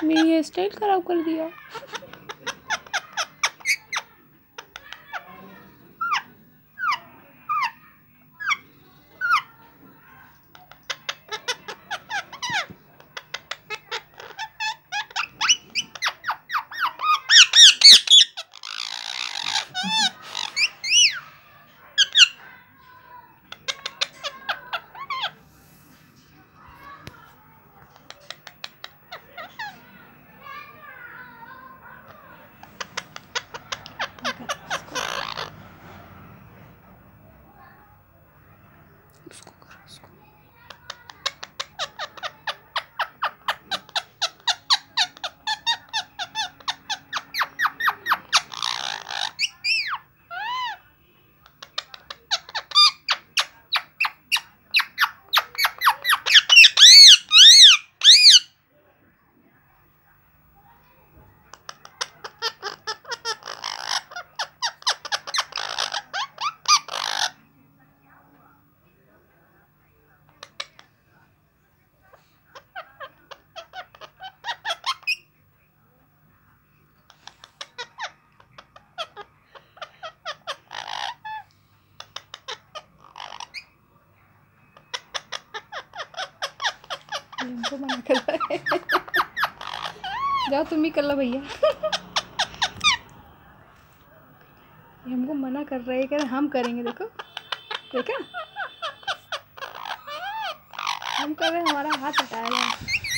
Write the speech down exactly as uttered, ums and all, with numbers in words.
मेरी hair style खराब कर दिया। उसको करो उसको। हमको मना कर रहा है। जाओ तुम ही कर लो भैया। ये हमको मना कर रहे हैं, कह रहे हम करेंगे। देखो देखा, हम कर रहे हैं, हमारा हाथ हटाया जाए।